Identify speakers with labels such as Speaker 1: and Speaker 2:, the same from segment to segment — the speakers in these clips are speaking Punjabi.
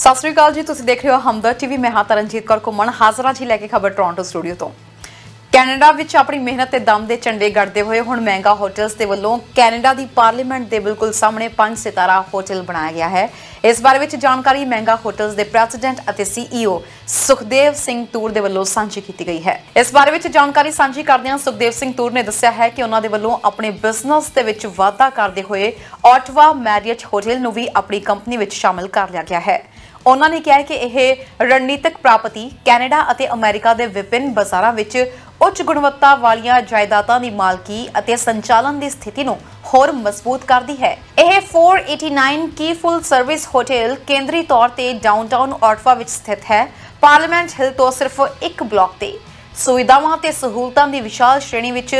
Speaker 1: ਸਤਿ ਸ਼੍ਰੀ ਅਕਾਲ ਜੀ, ਤੁਸੀਂ ਦੇਖ ਰਹੇ ਹੋ ਹਮਦਰਦ ਟੀਵੀ। ਮੈਂ ਹਾਂ ਤਰਨਜੀਤ ਕੌਰ ਘੁੰਮਣ, ਹਾਜ਼ਰ ਹਾਂ ਜੀ ਲੈ ਕੇ ਖਬਰ ਟੋਰਾਂਟੋ ਸਟੂਡੀਓ ਤੋਂ। ਕੈਨੇਡਾ ਵਿੱਚ ਆਪਣੀ ਮਿਹਨਤ ਤੇ ਦਮ ਦੇ ਝੰਡੇ ਗੱਡਦੇ ਹੋਏ ਹੁਣ ਮਹਿੰਗਾ ਹੋਟਲਸ ਦੇ ਵੱਲੋਂ ਕੈਨੇਡਾ ਦੀ ਪਾਰਲੀਮੈਂਟ ਦੇ ਬਿਲਕੁਲ ਸਾਹਮਣੇ 5 ਸਿਤਾਰਾ ਹੋਟਲ ਬਣਾਇਆ ਗਿਆ ਹੈ। ਇਸ ਬਾਰੇ ਵਿੱਚ ਜਾਣਕਾਰੀ ਮਹਿੰਗਾ ਹੋਟਲਸ ਦੇ ਪ੍ਰੈਜ਼ੀਡੈਂਟ ਅਤੇ CEO ਸੁਖਦੇਵ ਸਿੰਘ ਤੂਰ ਦੇ ਵੱਲੋਂ ਸਾਂਝੀ ਕੀਤੀ ਗਈ ਹੈ। ਇਸ ਬਾਰੇ ਵਿੱਚ ਜਾਣਕਾਰੀ ਸਾਂਝੀ ਕਰਦਿਆਂ ਸੁਖਦੇਵ ਸਿੰਘ ਤੂਰ ਨੇ ਦੱਸਿਆ ਹੈ ਕਿ ਉਹਨਾਂ ਦੇ ਵੱਲੋਂ ਆਪਣੇ ਬਿਜ਼ਨਸ ਦੇ ਵਿੱਚ ਵਾਧਾ ਕਰਦੇ ਹੋਏ ਆਟਵਾ ਮੈਰੀਅਟ ਹੋਟਲ ਨੂੰ ਵੀ ਆਪਣੀ ਕੰਪਨੀ ਵਿੱਚ ਸ਼ਾਮਲ ਕਰ ਲਿਆ ਗਿਆ ਹੈ। ਉਹਨਾਂ ਨੇ ਕਿਹਾ ਕਿ ਇਹ ਰਣਨੀਤਿਕ ਪ੍ਰਾਪਤੀ ਕੈਨੇਡਾ ਅਤੇ ਅਮਰੀਕਾ ਦੇ ਵਿਭਿੰਨ ਬਾਜ਼ਾਰਾਂ ਵਿੱਚ ਉੱਚ ਗੁਣਵੱਤਾ ਵਾਲੀਆਂ ਜਾਇਦਾਦਾਂ ਦੀ ਮਾਲਕੀ ਅਤੇ ਸੰਚਾਲਨ ਦੀ ਸਥਿਤੀ ਨੂੰ ਹੋਰ ਮਜ਼ਬੂਤ ਕਰਦੀ ਹੈ। ਇਹ 489 ਕੀ ਫੁੱਲ ਸਰਵਿਸ ਹੋਟਲ ਕੇਂਦਰੀ ਤੌਰ ਤੇ ਡਾਊਨਟਾਊਨ ਆਟਵਾ ਵਿੱਚ ਸਥਿਤ ਹੈ। ਪਾਰਲੀਮੈਂਟ ਹਿਲ ਤੋਂ ਸਿਰਫ ਇੱਕ ਬਲਾਕ ਤੇ ਸੁਵਿਧਾਵਾਂ ਤੇ ਸਹੂਲਤਾਂ ਦੀ ਵਿਸ਼ਾਲ ਸ਼੍ਰੇਣੀ ਵਿੱਚ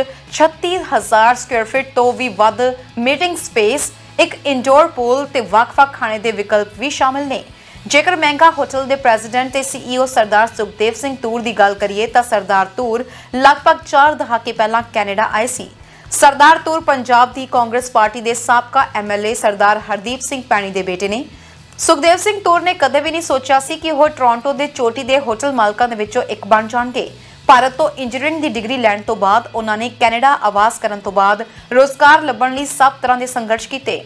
Speaker 1: 36000 ਸਕੁਆਇਰ ਫੀਟ ਤੋਂ ਵੀ ਵੱਧ ਮੀਟਿੰਗ ਸਪੇਸ, ਇੱਕ ਇੰਡੋਰ ਪੂਲ ਤੇ ਵੱਖ-ਵੱਖ ਖਾਣੇ ਦੇ ਵਿਕਲਪ ਵੀ ਸ਼ਾਮਿਲ ਨੇ। ਜੇਕਰ ਮਹਿੰਗਾ ਹੋਟਲ ਦੇ ਪ੍ਰੈਜ਼ੀਡੈਂਟ ਤੇ CEO ਸਰਦਾਰ ਸੁਖਦੇਵ ਸਿੰਘ ਤੂਰ ਦੀ ਗੱਲ ਕਰੀਏ ਤਾਂ ਸਰਦਾਰ ਤੂਰ ਲਗਭਗ 4 ਦਹਾਕੇ ਪਹਿਲਾਂ ਕੈਨੇਡਾ ਆਏ ਸੀ। ਸਰਦਾਰ ਤੂਰ ਪੰਜਾਬ ਦੀ ਕਾਂਗਰਸ ਪਾਰਟੀ ਦੇ ਸਾਬਕਾ MLA ਸਰਦਾਰ ਹਰਦੀਪ ਸਿੰਘ ਪੈਣੀ ਦੇ ਬੇਟੇ ਨੇ। ਸੁਖਦੇਵ ਸਿੰਘ ਤੂਰ ਨੇ ਕਦੇ ਵੀ ਨਹੀਂ ਸੋਚਿਆ ਸੀ ਕਿ ਉਹ ਟੋਰਾਂਟੋ ਦੇ ਚੋਟੀ ਦੇ ਹੋਟਲ ਮਾਲਕਾਂ ਦੇ ਵਿੱਚੋਂ ਇੱਕ ਬਣ ਜਾਣਗੇ। ਭਾਰਤ ਤੋਂ ਇੰਜੀਨੀਅਰਿੰਗ ਦੀ ਡਿਗਰੀ ਲੈਣ ਤੋਂ ਬਾਅਦ ਉਹਨਾਂ ਨੇ ਕੈਨੇਡਾ ਆਵਾਜ਼ ਕਰਨ ਤੋਂ ਬਾਅਦ ਰੋਜ਼ਗਾਰ ਲੱਭਣ ਲਈ ਸਭ ਤਰ੍ਹਾਂ ਦੇ ਸੰਘਰਸ਼ ਕੀਤੇ।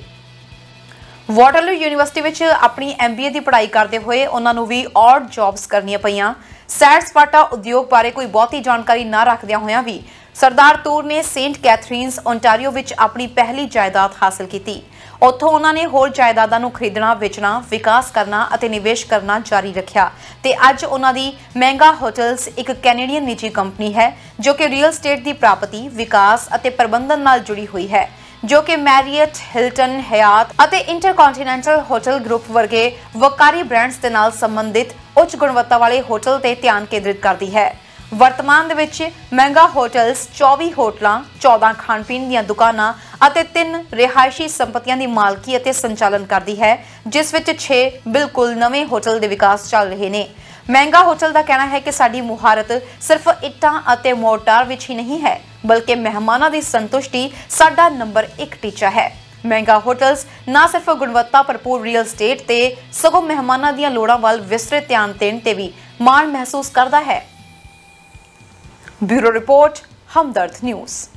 Speaker 1: ਵਾਟਰਲੂ ਯੂਨੀਵਰਸਿਟੀ ਵਿੱਚ ਆਪਣੀ MBA ਦੀ ਪੜ੍ਹਾਈ ਕਰਦੇ ਹੋਏ ਉਹਨਾਂ ਨੂੰ ਵੀ ਔਡ ਜੌਬਸ ਕਰਨੀਆਂ ਪਈਆਂ। ਸੈਰ ਸਪਾਟਾ ਉਦਯੋਗ ਬਾਰੇ ਕੋਈ ਬਹੁਤੀ ਜਾਣਕਾਰੀ ਨਾ ਰੱਖਦਿਆਂ ਹੋਇਆਂ ਵੀ ਸਰਦਾਰ ਤੂਰ ਨੇ ਸੇਂਟ ਕੈਥਰੀਨਸ ਓਨਟਾਰੀਓ ਵਿੱਚ ਆਪਣੀ ਪਹਿਲੀ ਜਾਇਦਾਦ ਹਾਸਲ ਕੀਤੀ। ਉੱਥੋਂ ਉਹਨਾਂ ਨੇ ਹੋਰ ਜਾਇਦਾਦਾਂ ਨੂੰ ਖਰੀਦਣਾ, ਵੇਚਣਾ, ਵਿਕਾਸ ਕਰਨਾ ਅਤੇ ਨਿਵੇਸ਼ ਕਰਨਾ ਜਾਰੀ ਰੱਖਿਆ ਤੇ ਅੱਜ ਉਹਨਾਂ ਦੀ ਮਹਿੰਗਾ ਹੋਟਲਸ ਇੱਕ ਕੈਨੇਡੀਅਨ ਨਿੱਜੀ ਕੰਪਨੀ ਹੈ ਜੋ ਕਿ ਰੀਅਲ ਸਟੇਟ ਦੀ ਪ੍ਰਾਪਤੀ, ਵਿਕਾਸ ਅਤੇ ਪ੍ਰਬੰਧਨ ਨਾਲ ਜੁੜੀ ਹੋਈ ਹੈ, ਜੋ ਕਿ ਮੈਰੀਅਟ, ਹਿਲਟਨ, ਹਯਾਤ ਅਤੇ ਇੰਟਰਕੰਟੀਨੈਂਟਲ ਹੋਟਲ ਗਰੁੱਪ ਵਰਗੇ ਵਕਾਰੀ ਬ੍ਰਾਂਡਸ ਦੇ ਨਾਲ ਸੰਬੰਧਿਤ ਉੱਚ ਗੁਣਵੱਤਾ ਵਾਲੇ ਹੋਟਲ ਤੇ ਧਿਆਨ ਕੇਂਦਰਿਤ ਕਰਦੀ ਹੈ। ਵਰਤਮਾਨ ਦੇ ਵਿੱਚ ਮਹਿੰਗਾ ਹੋਟਲਸ 24 ਹੋਟਲਾਂ, 14 ਖਾਣ ਪੀਣ ਦੀਆਂ ਦੁਕਾਨਾਂ ਅਤੇ 3 ਰਿਹਾਇਸ਼ੀ ਸੰਪਤੀਆਂ ਦੀ ਮਾਲਕੀ ਅਤੇ ਸੰਚਾਲਨ ਕਰਦੀ ਹੈ, ਜਿਸ ਵਿੱਚ 6 ਬਿਲਕੁਲ ਨਵੇਂ ਹੋਟਲ ਦੇ ਵਿਕਾਸ ਚੱਲ ਰਹੇ ਨੇ। ਮਹਿੰਗਾ ਹੋਟਲ ਦਾ ਕਹਿਣਾ ਹੈ ਕਿ ਸਾਡੀ ਮੁਹਾਰਤ ਸਿਰਫ ਇੱਟਾਂ ਅਤੇ ਮੋਰਟਾਰ ਵਿੱਚ ਹੀ ਨਹੀਂ ਹੈ, ਬਲਕਿ ਮਹਿਮਾਨਾਂ ਦੀ ਸੰਤੁਸ਼ਟੀ ਸਾਡਾ ਨੰਬਰ 1 ਟੀਚਾ ਹੈ। ਮਹਿੰਗਾ ਹੋਟਲਸ ਨਾ ਸਿਰਫ ਗੁਣਵੱਤਾ ਭਰਪੂਰ ਰੀਅਲ ਸਟੇਟ ਤੇ ਸਗੋਂ ਮਹਿਮਾਨਾਂ ਦੀਆਂ ਲੋੜਾਂ ਵੱਲ ਵਿਸਤ੍ਰਿਤ ਧਿਆਨ ਦੇਣ ਤੇ ਵੀ ਮਾਣ ਮਹਿਸੂਸ ਕਰਦਾ ਹੈ। Bureau report, Hamdard news.